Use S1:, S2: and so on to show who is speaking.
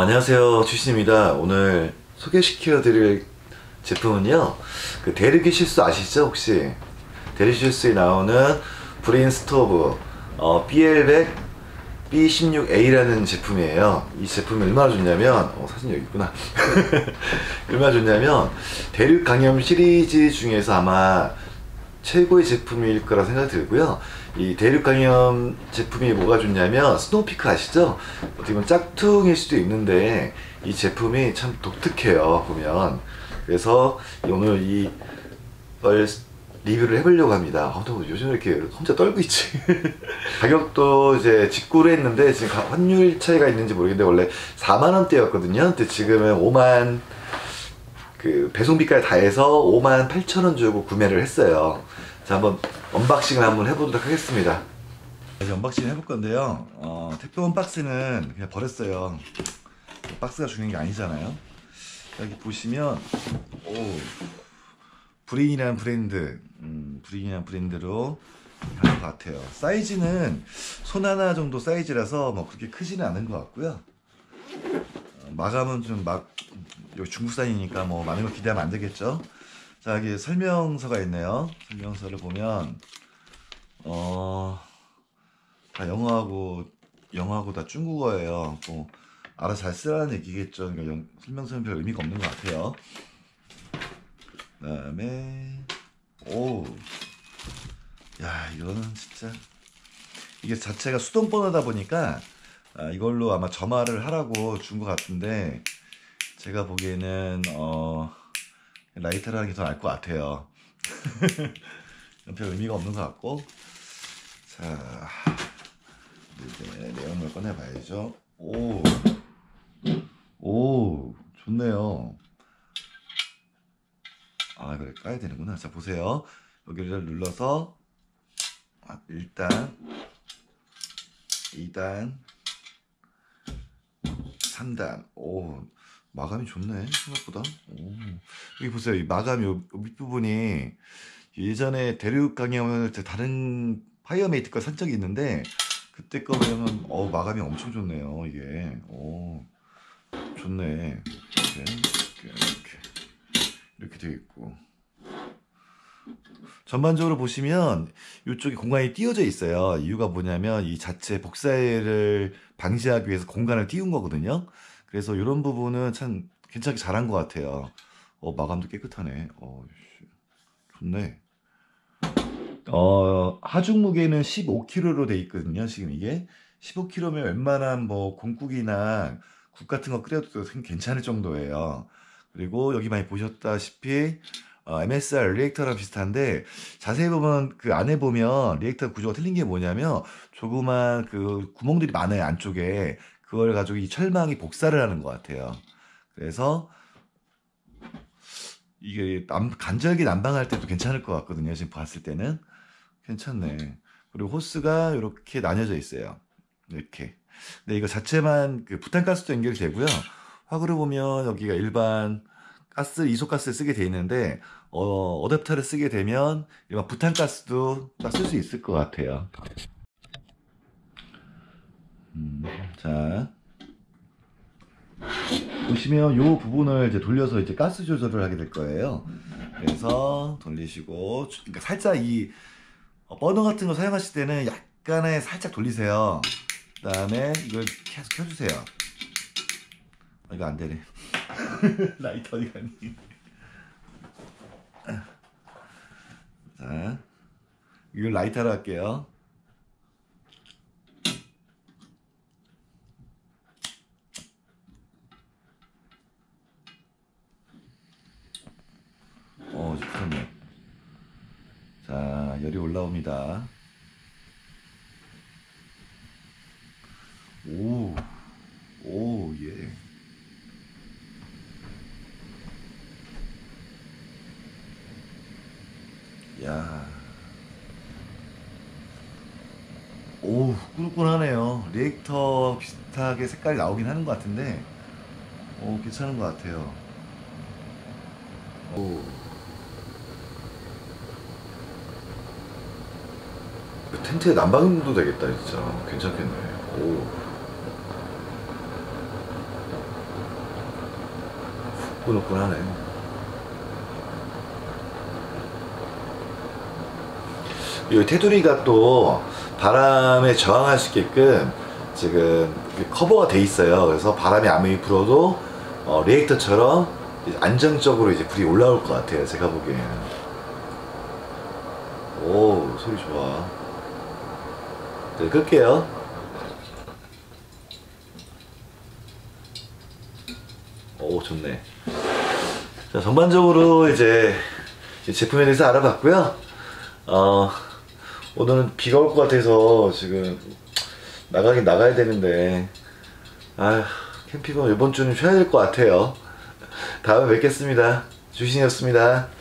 S1: 안녕하세요, 주신입니다. 오늘 소개시켜 드릴 제품은요, 그 데르기 실수 아시죠? 혹시 데르기 실수에 나오는 브레인 스토브 BL100 B16A라는 제품이에요. 이 제품이 얼마나 좋냐면, 사진 여기 있구나. 얼마나 좋냐면 대륙 강염 시리즈 중에서 아마 최고의 제품일 거라 생각이 들고요. 이 대륙 강염 제품이 뭐가 좋냐면, 스노우피크 아시죠? 어떻게 보면 짝퉁일 수도 있는데 이 제품이 참 독특해요, 보면. 그래서 오늘 이걸 리뷰를 해보려고 합니다. 너 요즘 왜 이렇게 혼자 떨고 있지? 가격도 이제 직구를 했는데 지금 환율 차이가 있는지 모르겠는데 원래 4만원대였거든요. 근데 지금은 5만, 그 배송비까지 다 해서 58,000원 주고 구매를 했어요. 자, 한번 언박싱을 한번 해보도록 하겠습니다. 이제 언박싱 해볼 건데요. 택배 온 박스는 그냥 버렸어요. 박스가 중요한 게 아니잖아요. 여기 보시면 브레인이라는 브랜드로 할 것 같아요. 사이즈는 손 하나 정도 사이즈라서 뭐 그렇게 크지는 않은 것 같고요. 마감은 좀 여기 중국산이니까 뭐 많은 걸 기대하면 안 되겠죠. 자, 여기 설명서가 있네요. 설명서를 보면 다 영어하고 다 중국어예요. 뭐 알아서 잘 쓰라는 얘기겠죠. 그러니까 설명서는 별 의미가 없는 것 같아요. 그다음에 야, 이거는 진짜 이게 자체가 수동 버너다 보니까 이걸로 아마 점화를 하라고 준 것 같은데, 제가 보기에는 라이터라는 게 더 나을 것 같아요. 별 의미가 없는 것 같고. 자, 이제 내용물 꺼내봐야죠. 오, 좋네요. 이걸 까야 되는구나. 자, 보세요. 여기를 눌러서 1단, 2단, 3단. 마감이 좋네, 생각보다. 여기 보세요. 이 마감 요 밑부분이 예전에 대륙 강염을 다른 파이어메이트 거 산 적이 있는데, 그때 거 보면 마감이 엄청 좋네요. 이게 좋네. 이렇게 되어 있고, 전반적으로 보시면 이쪽에 공간이 띄워져 있어요. 이유가 뭐냐면 이 자체 복사를 방지하기 위해서 공간을 띄운 거거든요. 그래서 이런 부분은 참 괜찮게 잘한 것 같아요. 마감도 깨끗하네. 좋네. 하중 무게는 15kg로 돼 있거든요. 지금 이게 15kg면 웬만한 뭐 곰국이나 국 같은 거 끓여도 괜찮을 정도예요. 그리고 여기 많이 보셨다시피 MSR 리액터랑 비슷한데, 자세히 보면 그 안에 보면 리액터 구조가 틀린 게 뭐냐면 조그만 그 구멍들이 많아요, 안쪽에. 그걸 가지고 이 철망이 복사를 하는 것 같아요. 그래서 이게 간절기 난방할 때도 괜찮을 것 같거든요. 지금 봤을 때는 괜찮네. 그리고 호스가 이렇게 나뉘어져 있어요. 이렇게. 근데 이거 자체만 그 부탄가스도 연결이 되고요. 화구를 보면 여기가 일반 이소가스를 쓰게 돼 있는데, 어댑터를 쓰게 되면 일반 부탄가스도 딱 쓸 수 있을 것 같아요. 자, 보시면 이 부분을 이제 돌려서 이제 가스 조절을 하게 될 거예요. 그래서 돌리시고, 그러니까 살짝 이 버너 같은 거 사용하실 때는 약간의 살짝 돌리세요. 그 다음에 이걸 계속 켜주세요. 이거 안 되네. 라이터 어디 갔니? 자, 이걸 라이터로 할게요. 좋네. 자, 열이 올라옵니다. 예. 야, 꾸덕꾸덕하네요. 리액터 비슷하게 색깔이 나오긴 하는 것 같은데, 괜찮은 것 같아요. 텐트에 난방도 되겠다, 진짜. 괜찮겠네. 후끈후끈하네. 이 테두리가 또 바람에 저항할 수 있게끔 지금 커버가 돼 있어요. 그래서 바람이 아무리 불어도 리액터처럼 안정적으로 이제 불이 올라올 것 같아요. 제가 보기에는. 오, 소리 좋아. 네, 끌게요. 오, 좋네. 자, 전반적으로 이제 제품에 대해서 알아봤고요. 오늘은 비가 올 것 같아서 지금 나가긴 나가야 되는데, 아, 캠핑은 이번 주는 쉬어야 될 것 같아요. 다음에 뵙겠습니다. 주신이었습니다.